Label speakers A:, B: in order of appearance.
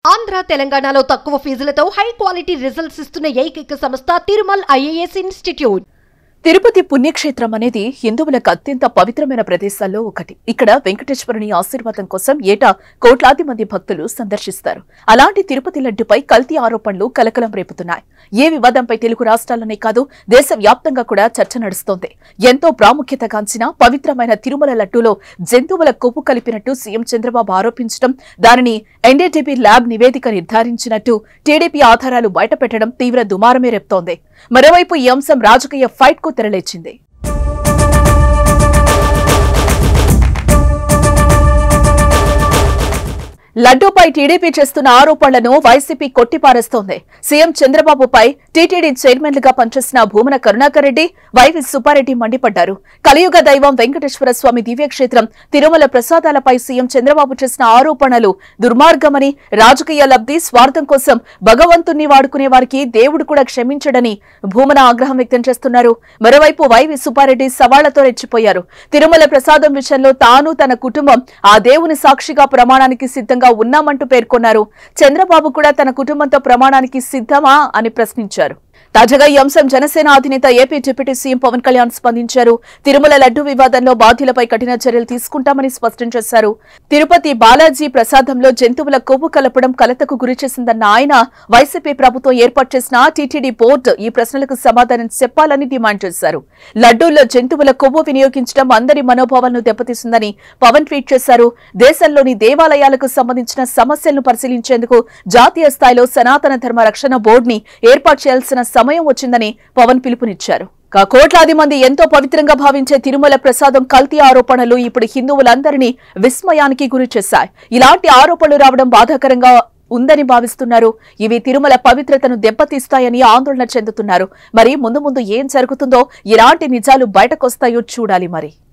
A: ఆంధ్ర తెలంగాణలో తక్కువ ఫీజులతో high quality results ఇస్తున్న ఏకైక సంస్థ తిరుమల్ ఐఏఎస్ ఇన్స్టిట్యూట్.
B: తిరుపతి పుణ్యక్షేత్రం అనేది హిందువులకు అత్యంత పవిత్రమైన ప్రదేశాల్లో ఒకటి. ఇక్కడ వెంకటేశ్వరుని ఆశీర్వాదం కోసం ఏటా కోట్లాది మంది భక్తులు సందర్శిస్తారు. అలాంటి తిరుపతి లడ్డుపై కల్తీ ఆరోపణలు కలకలం రేపుతున్నాయి. ఏ వివాదంపై తెలుగు రాష్ట్రాల్లోనే కాదు దేశవ్యాప్తంగా కూడా చర్చ నడుస్తోంది. ఎంతో ప్రాముఖ్యతగాంచిన పవిత్రమైన తిరుమల లడ్డూలో జంతువుల కొవ్వు కలిపినట్టు సీఎం చంద్రబాబు ఆరోపించడం, దానిని ఎన్డీటీవీ ల్యాబ్ నివేదిక నిర్ధారించినట్టు టీడీపీ ఆధారాలు బయటపెట్టడం తీవ్ర దుమారమే రేపుతోంది. మరోవైపు ఈ అంశం రాజకీయ ఫైట్ కు తెరలేచింది. లడ్డూపై టీడీపీ చేస్తున్న ఆరోపణలను వైసీపీ కొట్టిపారేస్తోంది. సీఎం చంద్రబాబుపై టీటీడీ చైర్మన్లుగా పనిచేసిన భూమన కరుణాకర్ రెడ్డి, వైవి సుబ్బారెడ్డి మండిపడ్డారు. కలియుగ దైవం వెంకటేశ్వర స్వామి దివ్యక్షేత్రం తిరుమల ప్రసాదాలపై సీఎం చంద్రబాబు చేసిన ఆరోపణలు దుర్మార్గమని, రాజకీయ లబ్ధి, స్వార్థం కోసం భగవంతుణ్ణి వాడుకునే వారికి దేవుడు కూడా క్షమించడని భూమన ఆగ్రహం వ్యక్తం చేస్తున్నారు. మరోవైపు వైవి సుబ్బారెడ్డి సవాళ్లతో రెచ్చిపోయారు. తిరుమల ప్రసాదం విషయంలో తాను, తన కుటుంబం ఆ దేవుని సాక్షిగా ప్రమాణానికి సిద్ధంగా ఉన్నామంటూ పేర్కొన్నారు. చంద్రబాబు కూడా తన కుటుంబంతో ప్రమాణానికి సిద్ధమా అని ప్రశ్నించారు. తాజాగా ఈ అంశం జనసేన అధినేత ఏపీ డిప్యూటీ సీఎం పవన్ కళ్యాణ్ స్పందించారు. తిరుమల లడ్డు వివాదంలో బాధ్యులపై కఠిన చర్యలు తీసుకుంటామని స్పష్టం చేశారు. తిరుపతి బాలాజీ ప్రసాదంలో జంతువుల కొవ్వు కలపడం కలతకు గురిచేసిందన్న ఆయన, వైసీపీ ప్రభుత్వం ఏర్పాటు చేసిన టీటీడీ బోర్డు ఈ ప్రశ్నలకు సమాధానం చెప్పాలని డిమాండ్ చేశారు. లడ్డూల్లో జంతువుల కొవ్వు వినియోగించడం అందరి మనోభావాలను దెబ్బతీసిందని పవన్ ట్వీట్ చేశారు. దేశంలోని దేవాలయాలకు సంబంధించిన సమస్యలను పరిశీలించేందుకు జాతీయ స్థాయిలో సనాతన ధర్మ రక్షణ బోర్డుని ఏర్పాటు చేయాల్సిన సమయం వచ్చిందని పవన్ పిలుపునిచ్చారు. కోట్లాది మంది ఎంతో పవిత్రంగా భావించే తిరుమల ప్రసాదం కల్తీ ఆరోపణలు ఇప్పుడు హిందువులందరినీ విస్మయానికి గురి చేశాయి. ఇలాంటి ఆరోపణలు రావడం బాధాకరంగా ఉందని భావిస్తున్నారు. ఇవి తిరుమల పవిత్రతను దెబ్బతీస్తాయని ఆందోళన చెందుతున్నారు. మరి ముందు ముందు ఏం జరుగుతుందో, ఎలాంటి నిజాలు బయటకొస్తాయో చూడాలి మరి.